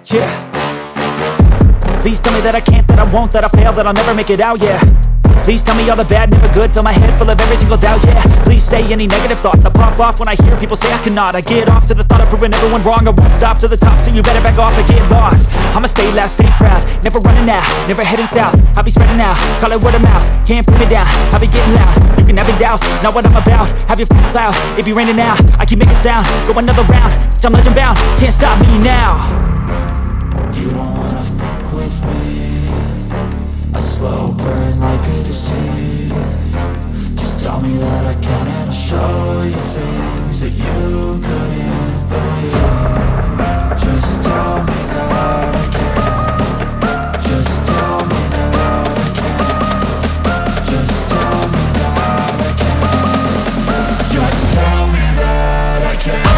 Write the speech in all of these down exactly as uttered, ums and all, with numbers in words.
Yeah. Please tell me that I can't, that I won't, that I fail, that I'll never make it out, yeah. Please tell me all the bad, never good, fill my head full of every single doubt, yeah. Please say any negative thoughts, I pop off when I hear people say I cannot. I get off to the thought of proving everyone wrong, I won't stop to the top, so you better back off and get lost. I'ma stay loud, stay proud, never running out, never heading south. I'll be spreading out, call it word of mouth, can't put me down, I'll be getting loud. You can have it douse, not what I'm about, have your f***ing cloud, it be raining now. I keep making sound, go another round, I'm legend bound, can't stop me now. You don't wanna fuck with me, a slow burn like a disease. Just tell me that I can and I'll show you things that you couldn't believe. Just tell me that I can. Just tell me that I can. Just tell me that I can. Just tell me that I can.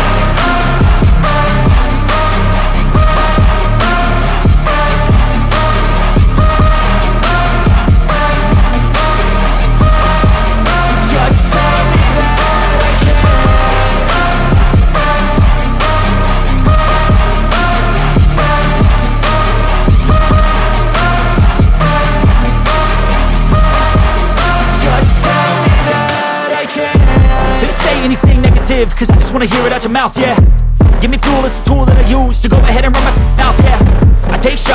Anything negative, cause I just wanna hear it out your mouth, yeah. Give me fuel, it's a tool that I use to go ahead and run my mouth, yeah. I take shots.